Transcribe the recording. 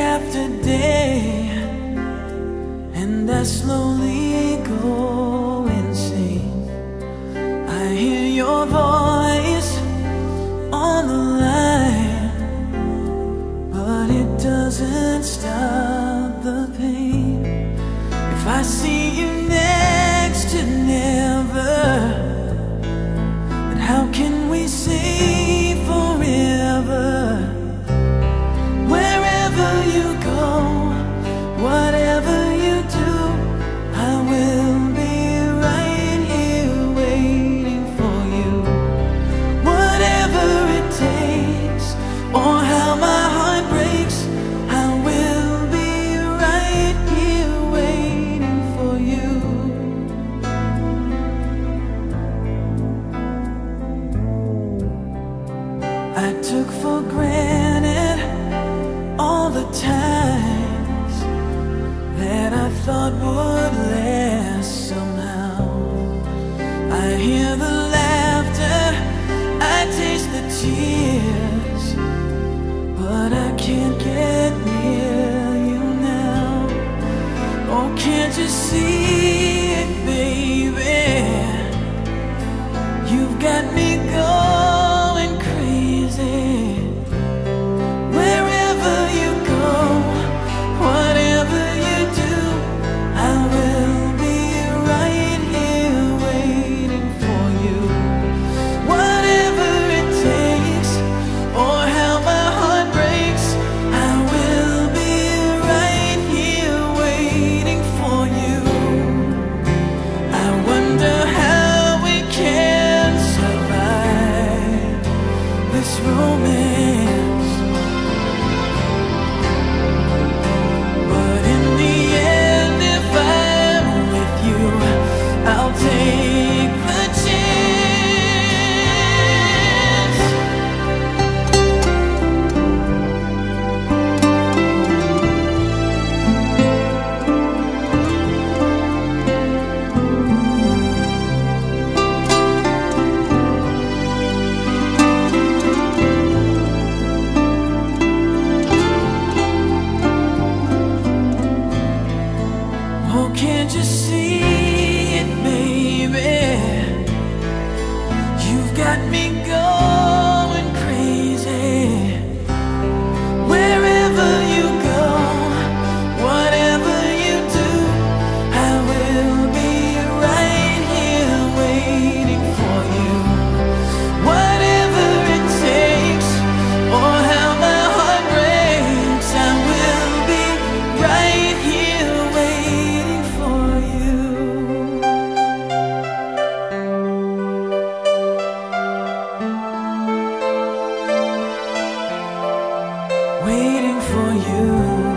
after day, and I slowly go insane. I hear your voice on the line, but it doesn't stop the pain. If I see you next to never, then how can we say forever? Wherever you go, whatever you do, I will be right here waiting for you. Whatever it takes, or how my heart breaks, I will be right here waiting for you. I took for granted all the times that I thought would last somehow. I hear the laughter, I taste the tears, but I can't get near you now. Oh, can't you see it, baby? You've got me going crazy. Wherever you go, whatever you do, I will be right here waiting for you. Whatever it takes, or how my heart breaks, I will be right here waiting for you. I wonder how we can survive this romance, but in the end, if I'm with you, I'll take the chance. Oh, can't you see it, baby? You've got me going crazy. Wherever you go, whatever you do, I will be right here waiting for you. Whatever it takes, or how my heart breaks, I will be right here waiting for you. Waiting for you.